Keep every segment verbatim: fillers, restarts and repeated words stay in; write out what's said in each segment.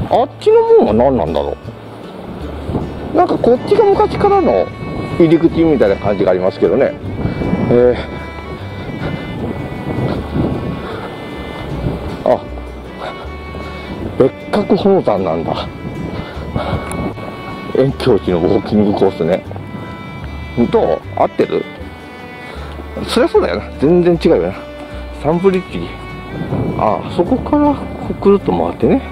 あっちの門は何なんだろう。なんかこっちが昔からの入り口みたいな感じがありますけどね。えー、あ、別格宝山なんだ。遠鏡寺のウォーキングコースね。どう？合ってる？そりゃそうだよな。全然違うよな。サンブリッジ。ああ、そこからくるっと回ってね。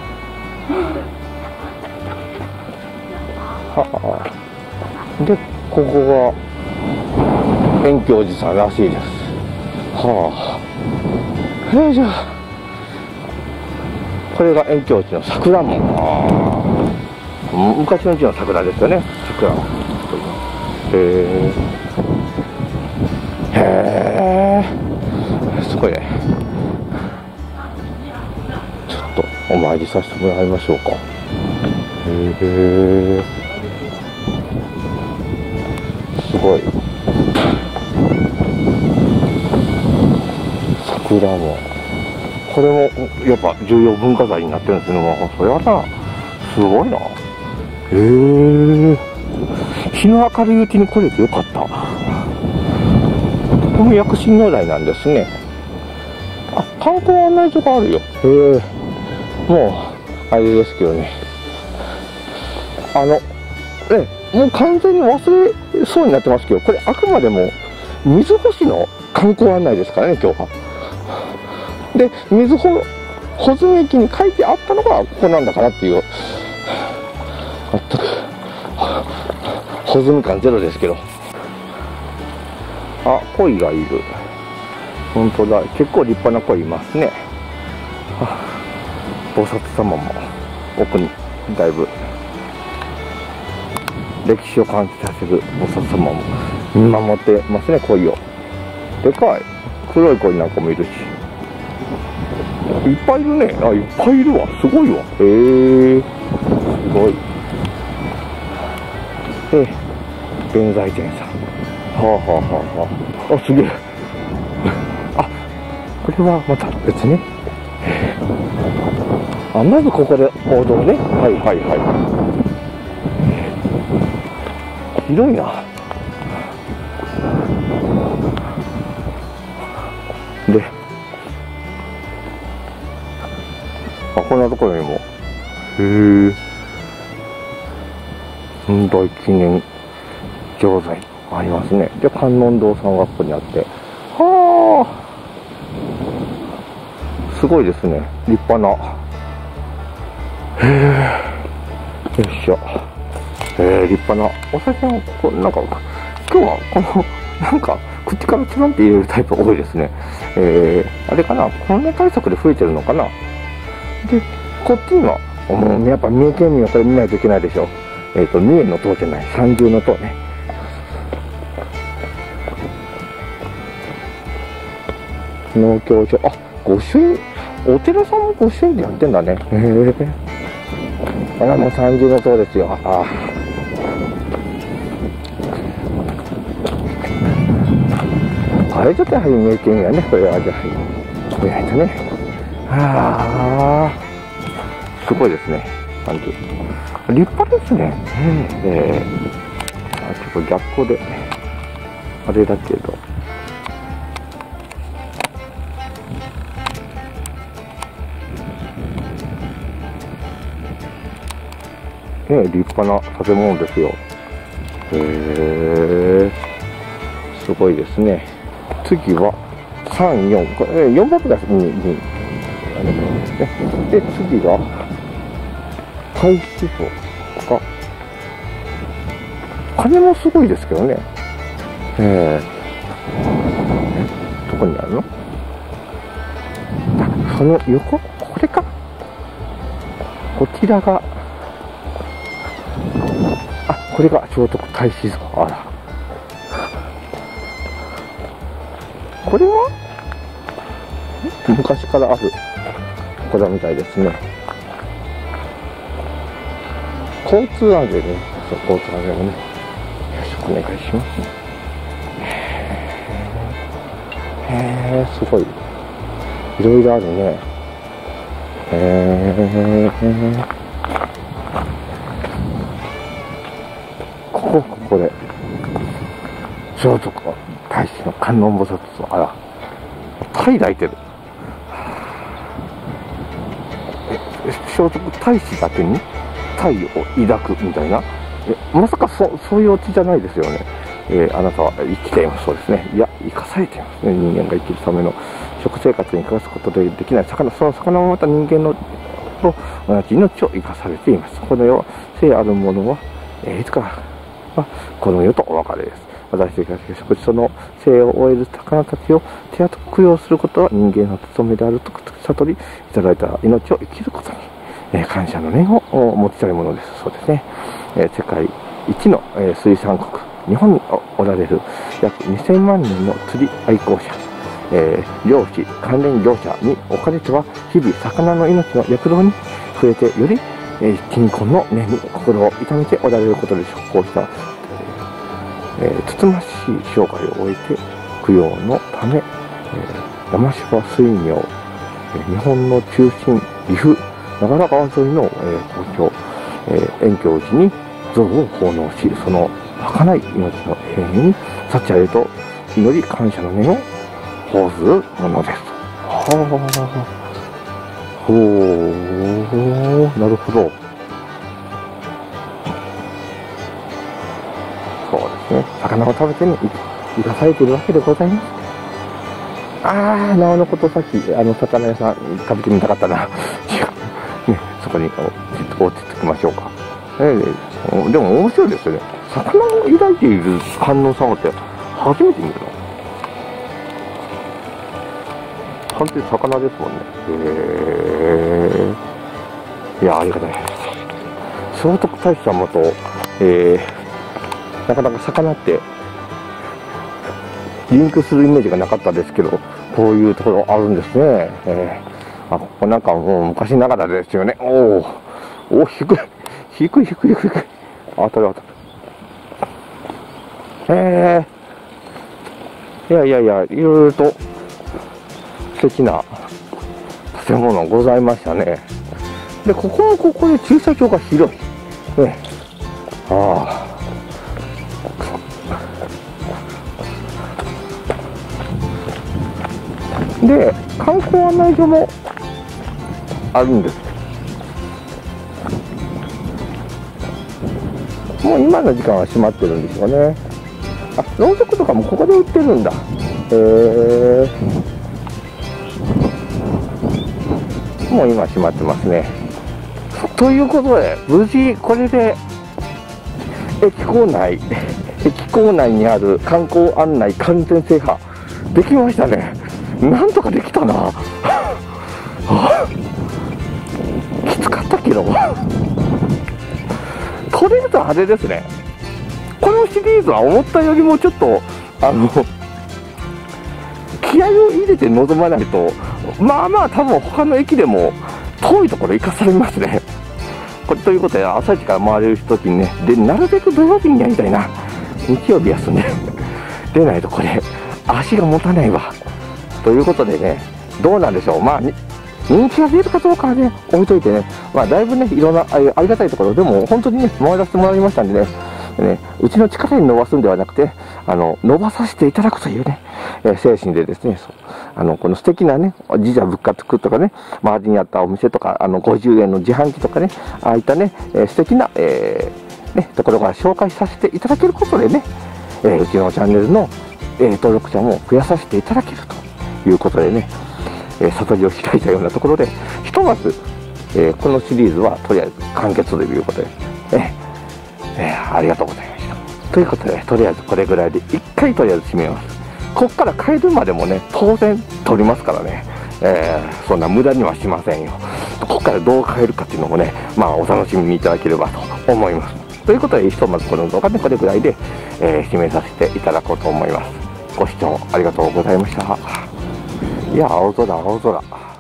はあ。で、ここが遠鏡寺さんらしいです。はあ。えー、じゃあ、これが遠鏡寺の桜門。ああ。昔のうちの桜ですよね。桜門。へえ。へえ。すごいね。ちょっとお参りさせてもらいましょうか。へえ。すごい。桜も。これもやっぱ重要文化財になってるんですけども、それはな、すごいな。へえ。日の明るいうちに来れてよかった。この薬師如来なんですね。あ、観光案内所があるよ。へえ。もうあれですけどね。あの、ね、もう完全に忘れそうになってますけど、これあくまでも瑞穂市の観光案内ですからね、今日は。で、瑞穂穂積駅に書いてあったのがここなんだからっていう、全く穂積感ゼロですけど。あ、鯉がいる。本当だ、結構立派な鯉いますね。菩薩様も奥にだいぶ歴史を感じさせる菩薩様も見守ってますね、鯉を。でかい黒い鯉なんかもいるし、いっぱいいるね。あ、いっぱいいるわ。すごいわ。へえ、すごい。で、弁財天さん。はあはあはあはあ。あ、すげえ。あ、これはまた別ね。あ、まずここで王道ね。はいはいはい。広いな。で、あ、こんなところにも。へえ。近代記念錠剤ありますね。で、観音堂さんがここにあって。はあ。すごいですね。立派な。へえ。よいしょ。えー、立派な。お酒も、こう、なんか、今日はこの、なんか、口からつまんって入れるタイプ多いですね。えー、あれかな、コロナ対策で増えてるのかな。で、こっちには、もうやっぱ三重県民はこれ見ないといけないでしょ。えっと、三重の塔じゃない、三重の塔ね。農協所、あ、御朱印、お寺さんも御朱印でやってんだね。へえ。あら、もう三重の塔ですよ。ああ。あれちょっとやはり三重県民はね、これはじゃあ、見ないとね。ああ。すごいですね。三重。立派ですね。えー、あ、ちょっと逆光で、あれだけど。ね、立派な建物ですよ。へえ、すごいですね。次はさん、よん、これよんばくだしに、に、で、次が、太子像が、金もすごいですけどね。えー、どこにあるの？その横？これか？こちらが、あ、これが聖徳太子像。あら。これは昔からあるこれみたいですね。交通安全ね。そう、交通安全もね。よろしくお願いします。へえ、すごい。いろいろあるね。へー、ここ、ここで、聖徳太子の観音菩薩像、あら、タイ抱いてる。え、聖徳太子だけにタイを抱くみたいな。え、まさかそ、そういうオチじゃないですよね。えー、あなたは生きています。そうですね。いや、生かされていますね。人間が生きるための食生活に生かすことでできない魚、その魚もまた人間のと同じ命を生かされています。この世は、生あるものは、えー、いつかはこの世とお別れです。私たちが食事その生を終える魚たちを手厚く供養することは人間の務めであると悟りいただいた命を生きることに、えー、感謝の念を持ちたいものです。そうですね。えー、世界一の、えー、水産国、日本におられる約にせんまんにんの釣り愛好者、えー、漁師関連業者におかれては日々魚の命の躍動に触れてより、えー、貧困の念に心を痛めておられることでこうした、えー、つつましい生涯を終えて供養のため、えー、山芝水明、えー、日本の中心岐阜長良川沿いの、えー、東京、えー、遠京寺に像を奉納し、その儚い命の永遠に幸あれと祈り感謝の念を奉ずるものです。はあ、ほう、なるほど。そうですね。魚を食べてね、生かされているわけでございます。ああ、なおのことさっき、あの、魚屋さん食べてみたかったな。違う。ね、そこに落ち着きましょうか。えー、でも面白いですよね。魚を抱いている観音様って初めて見るの。完全に魚ですもんね。へえ。いや、ありがたい。聖徳太子様と、えー、なかなか魚ってリンクするイメージがなかったですけど、こういうところあるんですね。えー、あ、ここなんかもう昔ながらですよね。おお、お、低い、低い、低い、低い。当たる当たる。えー、いやいやいや、いろいろと素敵な建物ございましたね。で、ここはここで駐車場が広い。ね。ああ。で、観光案内所もあるんです。もう今の時間は閉まってるんでしょうね。あ、ろうそくとかもここで売ってるんだ。へえ。もう今閉まってますね。ということで、無事これで駅構内、駅構内にある観光案内完全制覇できましたね。なんとかできたな。きつかったけど。とりあえずあれですね。このシリーズは思ったよりもちょっと、あの、気合を入れて臨まないと、まあまあ多分他の駅でも遠いところ行かされますね。これということで、朝一から回れるときにね、で、なるべく土曜日にやりたいな。日曜日休んで、出ないとこれ、足が持たないわ。ということでね、どうなんでしょう。まあ、人気が出るかどうかはね、置いといてね、まあ、だいぶね、いろんなありがたいところでも、本当にね、回らせてもらいましたんでね、ね、うちの力に伸ばすんではなくて、あの、伸ばさせていただくというね、えー、精神でですね、そうあの、この素敵なね、自社仏閣とかね、周りにあったお店とか、あの、ごじゅうえんの自販機とかね、ああいったね、えー、素敵な、えー、ね、ところから紹介させていただけることでね、えー、うちのチャンネルの、えー、登録者も増やさせていただけるということでね、えー、悟りを開いたようなところで、ひとまず、えー、このシリーズはとりあえず完結ということで、えーえー、ありがとうございました。ということで、とりあえずこれぐらいで一回とりあえず締めます。こっから帰るまでもね、当然撮りますからね、えー、そんな無駄にはしませんよ。こっからどう帰るかっていうのもね、まあお楽しみにいただければと思います。ということで、ひとまずこの動画でこれぐらいで、えー、締めさせていただこうと思います。ご視聴ありがとうございました。いや、青空、青空。